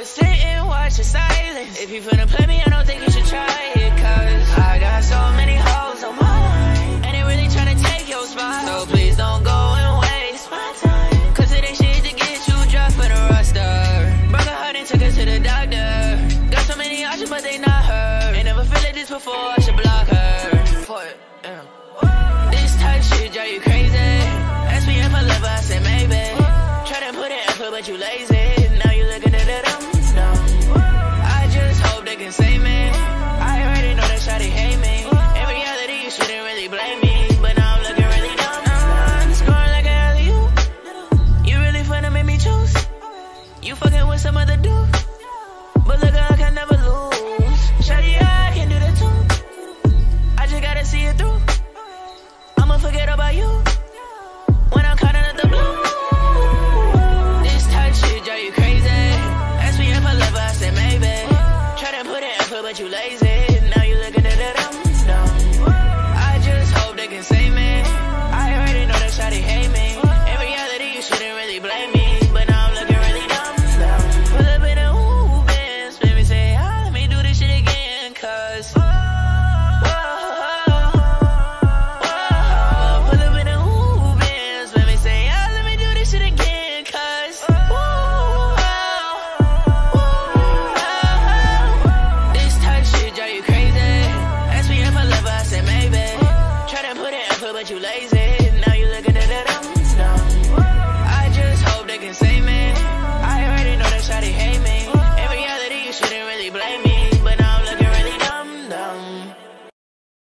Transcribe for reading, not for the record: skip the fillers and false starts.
sit and watch the silence. If you finna play me, I don't think you should try it, cause I got so many hoes on my line, and they really tryna take your spot. So please don't go and waste my time, cause it ain't shit to get you dropped for the roster. Broke her heart and took her to the doctor. Got so many options, but they not her. Ain't never feel like this before, I should block her. For it, yeah. This type shit drive you crazy. Ask me if I love her, I said maybe. Try to put in effort, but you lazy. Now you looking at it, I just hope they can save me. I already know that shawty hate me. In reality, you shouldn't really blame me, but now I'm looking really dumb. I'm scoring like an alley-oop. You really finna make me choose? You fucking with some other dude, but look, I can never lose. Shawty, I can do that too. I just gotta see it through. I'ma forget about you when I'm counting up the blue. This type shit drive you crazy. Ask me if I love her, I said maybe. Try to put in effort, but you lazy. Now you looking at it, I just hope they can save me. I already know that shawty hate me. In reality, you shouldn't really blame me, but now I'm looking really dumb. Pull up in a Benz, make me say, ah, let me do this shit again, cause pull up in a Benz, make me say, ah, let me do this shit again, cause this type shit drive you crazy. Ask me if I love her, I said maybe. Try to put in effort, but you lazy. Now you looking at it,